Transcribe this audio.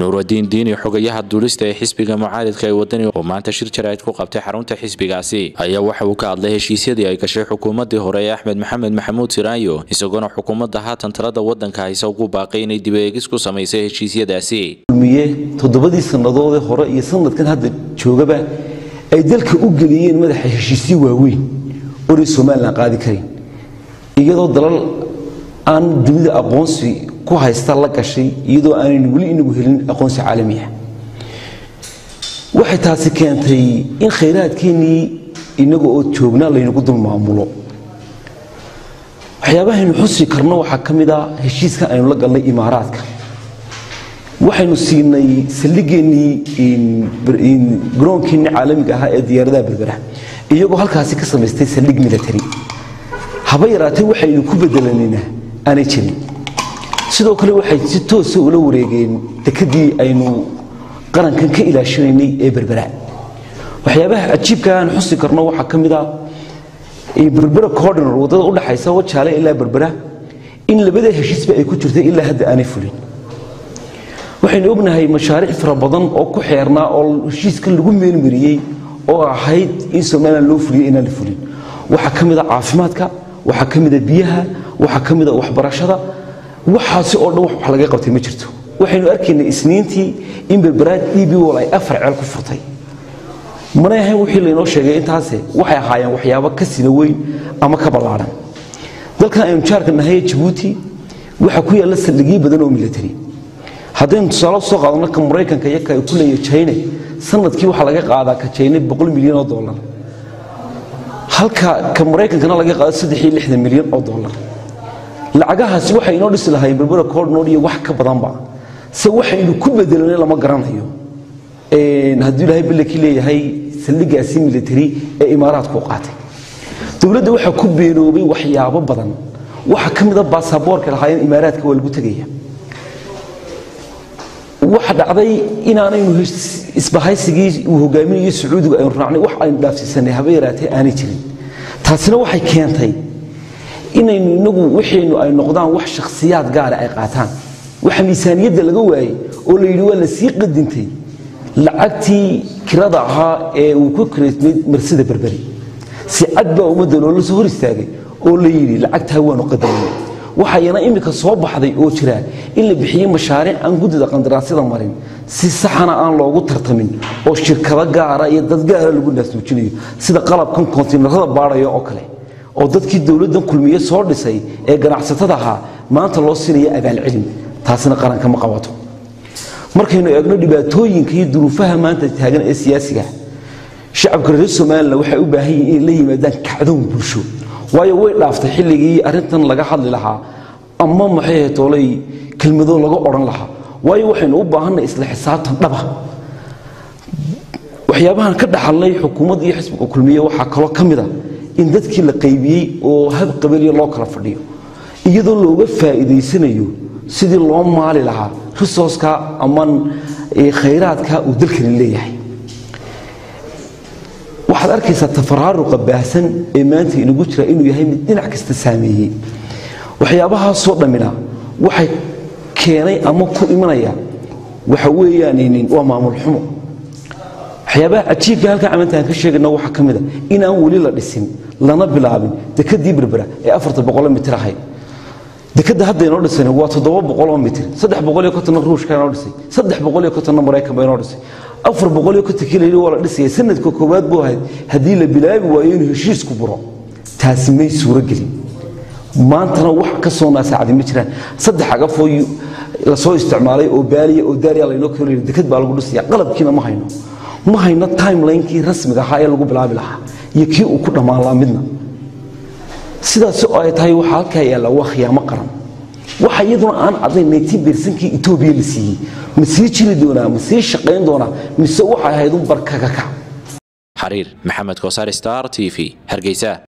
nuurudiin diini xogayaha duulista ee xisbiga mucaaradka ee wadani oo maanta shir jaraa'id ku qabtay xarunta xisbigaasi ayaa waxa uu ka hadlay heshiisyadii ay gashay xukuumadii hore ee Axmed Maxamed Maxamuud Siraayo isagoo xukuumadda haatan talada wadanka haysa ugu baaqay inay dib u eegis ku sameeyso heshiisyadaasi toddobadii sanadood ee hore iyo sanadkan hadda joogaba ay dalka u galiyeen madaxa heshiisyo waaweyn oo Soomaaliland qaadi karin iyadoo dalal aan dunida aqoonsi ku haysta la gashay iyadoo aan wali inagu helin aqoonsi caalami ah waxay taasi keentay in khayraadkeenii inagu oo joogna la inagu dul maamulo waxyaabaha aynu xusi karno waxa kamid ah heshiiska aynu la galnay Imaaraadka waxaynu siinay saldhigeennii in garoonkeenii caalamiga ah ee diyaaradaha berbera iyagoo halkaasi ka samaystay saldhig military haba yaraatay waxaynu ku bedelanayna aanay jirin sidoo kale waxay si toos ah ula wareegeen dekadii aynu qarankan ka ilaashanaynay ee berbera waxyaabaha ajiibka aan xusi karno waxa kamid ah berbera corridor wadada u dhaxaysa Wajaale ilaa berbera in labada heshiisba ay ku jirtay ilaa hadda aanay fulin waxaynu ognahay mashaariic fara badan oo ku xeernaa oo heshiiska lagu meelmariyay oo ahayd in Soomaaliland loo fuliyo inaan la fulin waxa kamid ah caafimaadka waxa kamid ah biyaha waxa kamid ah waxbarashada waxaasi oo dhan wax laga qabtay ma jirto waxaynu arkaynay isniintii in berberaad DBO ay afar ceel ku furtay mana ahayn wixii la inoo sheegay intaas waxay ahaayeen waxyaabo ka sida weyn ama ka balaaran dalkan aynu jaarka nahay Djibouti waxa ku yaala saldhigyo badan oo military haddii tusaale soo qaadano ka Mareykanka iyo ka ku leeyahay China sanadkii waxa laga qaadaa ka China $100 milyan halka ka Mareykankana laga qaado $360 milyan lacagahaasi waxay inoo dhisi lahaayeen berbera corridor iyo wax ka badan ba se waxaynu ku bedelanay lama garanayo haddii Ilaahay bilaki leeyahay saldhigaasi military ee Imaaraadku qaatay dawladda waxa ku beenoobay waxyaabo badan waxa kamid ah baasaboorka lahaayeen Imaaraadka waa lagu tagaya waxa dhacday inaanaynu isbahaysigii uu hogaaminayay Sacuudiga ay raacnay wax ay dhaafsiisanay haba yaraatay aanay jirin taasina waxay keentay inaynu inagu wixiinu ay noqdaan wax shakhsiyaad gaar ah ay qaataan waxa miisaaniyada laga waayay oo la yiri waa la sii qadintay lacagtii kirada ahaa ee uu ku kireysmay marsida berberi si cadba umada loo soo hor istaagay oo la yiri lacagta waanu qadarinay waxayna imika soo baxday oo jira in la bixiyo mashaariic aan gudida qandaraasyada marin si saxana aan loogu tartamin oo shirkado gaar ah iyo dad gaar ah lagu naasnuujinayo sida qalabkan kontiinarada baarayo oo kale oo dadkii dawladda kulmiye soo dhisay ee ganacsatada ahaa maanta loo siinayo abaal cilmi taasina qaranka ma qabato markaynu eegno dhibaatooyinka iyo duruufaha maanta taagan ee siyaasiga shacabka reer Soomaaliland waxay u baahan yihiin in la yimaadaan kacdoon bulsho waayo way dhaaftay xilligii arintan laga hadli lahaa ama maxay toolay kelmado laga oran lahaa waayo waxaynu u baahanay isla xisaabtan dhaba waxyaabahan ka dhaxalay xukuumadda iyo xisbiga kulmiye waxa kale kamid ah in dadkii la qaybiyay oo hab qabiil loo kala fadhiyo iyadoo looga faa'iideysanayo sidii loo maali lahaa resource-ka ama khayraadka uu dalkan leeyahay waxaad arkaysaa tafaraaruqa baahsan ee maanta inagu jira inuu yahay mid dhinac kasta saameeyay waxyaabaha soo dhamina waxay keenay ama ku imanaya waxa weeyaan waa maamul xumo waxyaabaha ajiibka halka amantaan ka sheegno waxa kamid ah in aan wali la dhisin lana bilaabin dekadii berbera ee 400 mitir ahayd dekada hadda inoo dhisay waa 700 mitir 350 ruushka inoo dhisay 350 Mareykan inoo dhisay 450 kiilo wala dhisay sanadka koowaad buu ahayd hadii la bilaabi waayo inuu heshiis ku buro taasi may suura gelin maantana wax ka soo naasaacday ma jiraan saddex agafoo la soo isticmaalay oo baaliya oo daariya la inoo keenay dekad baa lagu dhisay qalabkiina ma hayno timeline-kii rasmiga ahaa ee lagu bilaabi lahaa iyo kii uu ku dhamaan la midna sidaas oo ay tahay waxa halka yaala wax qiyaamo qaran waxa iyaduna aan cadayn 19% Itoobiya la siiyay ma sii jiri doonaa ma sii shaqeyn doonaa mise waxa ahayd barkaka Xariir Maxamed Koosar Star TV Hargeysa